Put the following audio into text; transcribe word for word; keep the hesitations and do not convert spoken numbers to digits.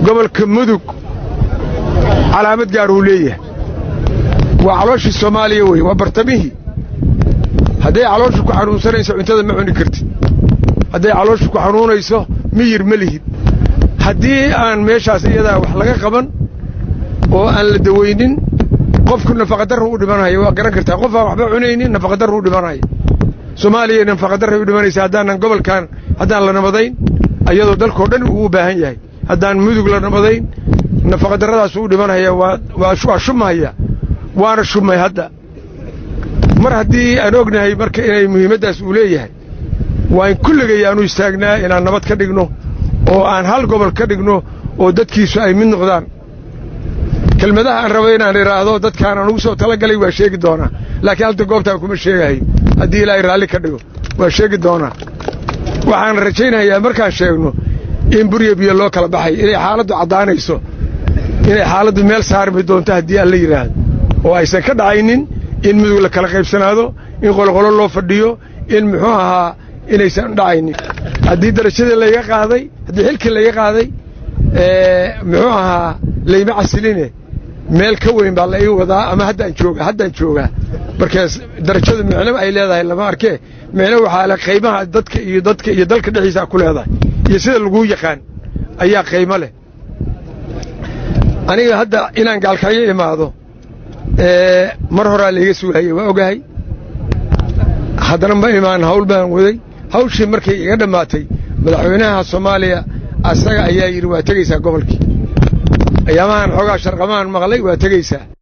gobolka mudug calaamad gaar uu leeyahay waa calooshii Soomaaliya way waa bartamihii haday calooshu ku xanuunsanayso cuntada ma cuni kartid haday calooshu ku xanuunayso miyir ma lihid hadii aan meeshaas iyada wax laga qaban oo aan la daweynin qofku nafaqa darro u dhimanayo waa garan kartaa qof aan waxba cunaynin nafaqa darro u dhimanayo Soomaaliya nafaqa darro u dhimanaysa hadaan gobolkan hadaan la nabadayn ayadoo dalka oo dhan uu u baahan yahay hadaan mudug la nabadayn nafaqa darradaas uu dhimanaya waa waa shumaya waana shumay hadda mar hadii aan ognahay marka inay muhiimadaas u leeyahay waa in kulligay aanu istaagnaa inaan nabad ka dhigno oo aan hal gobol ka dhigno oo dadkiisu ay mid noqdaan kelmadaha aan rabo inaan iraahdo dadkaan aan ugu soo tala galay waa sheegi doonaa laakiin halta goobta kuma sheegahay hadii ilaahay raali ka dhigo waa sheegi doonaa waxaan rajaynayaa markaan sheegno in buriyo biyo loo kala baxay inay xaaladdu cadaanayso inay xaaladdu meel saarmi doonto hadii aan la yiraahdo oo aysan ka dhacaynin in mudug la kala qaybsanaado in qolqolo loo fadhiyo in muxuu ahaa inaysan dhacaynin hadii darajada la iga qaaday hadii xilkii la iga qaaday ee muxuu ahaa leeyma casiline meel ka weyn baa la ii wadaa ama haddaan jooga haddaan jooga markaas darajada macna ay leedahay lama arkay macna waxa la qiimaha dadka iyo dadka iyo dalka dhexdiisa ku leedahay iyo sida lagu yaqaan ayaa qiimo leh aniga hadda inaan gaalkayo imaado ee mar hore la iga suulayay waa ogahay haddana ma imaan hawl baan waday hawshii markay iga dhamaatay madaxweynaha Soomaaliya asaga ayaa yiri waa tagaysaa gobolkii ayaamahan xogaa sharqamaan maqlay waa tagaysaa